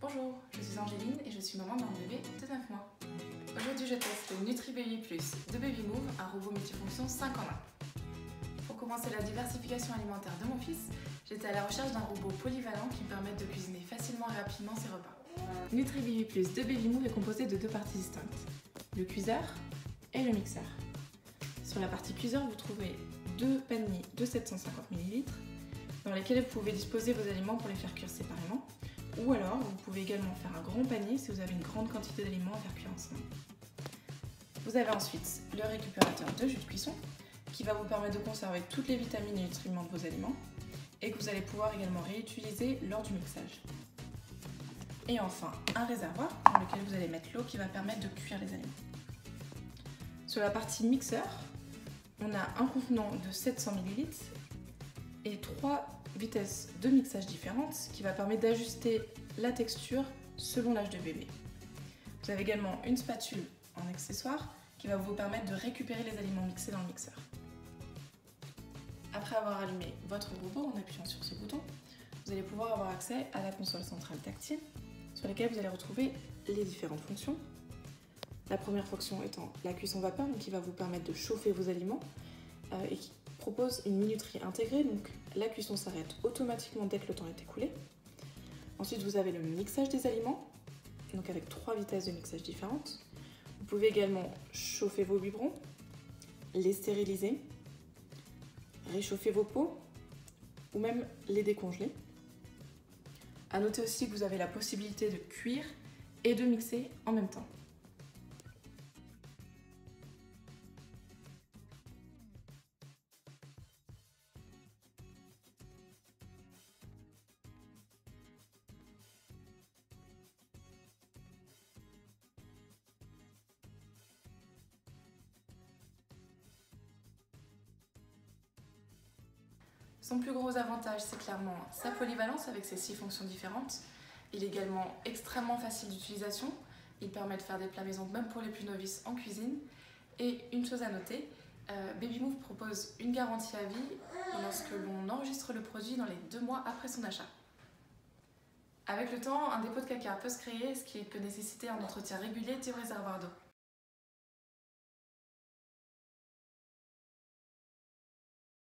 Bonjour, je suis Angéline et je suis maman d'un bébé de 9 mois. Aujourd'hui, je teste le NutriBaby Plus de Babymove, un robot multifonction 5 en 1. Pour commencer la diversification alimentaire de mon fils, j'étais à la recherche d'un robot polyvalent qui me permette de cuisiner facilement et rapidement ses repas. NutriBaby Plus de Babymove est composé de deux parties distinctes, le cuiseur et le mixeur. Sur la partie cuiseur, vous trouverez deux paniers de 750 ml dans lesquels vous pouvez disposer vos aliments pour les faire cuire séparément, ou alors vous pouvez également faire un grand panier si vous avez une grande quantité d'aliments à faire cuire ensemble. Vous avez ensuite le récupérateur de jus de cuisson qui va vous permettre de conserver toutes les vitamines et nutriments de vos aliments et que vous allez pouvoir également réutiliser lors du mixage. Et enfin, un réservoir dans lequel vous allez mettre l'eau qui va permettre de cuire les aliments. Sur la partie mixeur, on a un contenant de 700 ml et 3 vitesses de mixage différentes qui va permettre d'ajuster la texture selon l'âge de bébé. Vous avez également une spatule en accessoire qui va vous permettre de récupérer les aliments mixés dans le mixeur. Après avoir allumé votre robot en appuyant sur ce bouton, vous allez pouvoir avoir accès à la console centrale tactile sur laquelle vous allez retrouver les différentes fonctions. La première fonction étant la cuisson vapeur, qui va vous permettre de chauffer vos aliments et qui propose une minuterie intégrée, donc la cuisson s'arrête automatiquement dès que le temps est écoulé. Ensuite, vous avez le mixage des aliments, donc avec 3 vitesses de mixage différentes. Vous pouvez également chauffer vos biberons, les stériliser, réchauffer vos pots ou même les décongeler. À noter aussi que vous avez la possibilité de cuire et de mixer en même temps. Son plus gros avantage, c'est clairement sa polyvalence avec ses 6 fonctions différentes. Il est également extrêmement facile d'utilisation. Il permet de faire des plats maison même pour les plus novices en cuisine. Et une chose à noter, Babymove propose une garantie à vie lorsque l'on enregistre le produit dans les 2 mois après son achat. Avec le temps, un dépôt de caca peut se créer, ce qui peut nécessiter un entretien régulier du réservoir d'eau.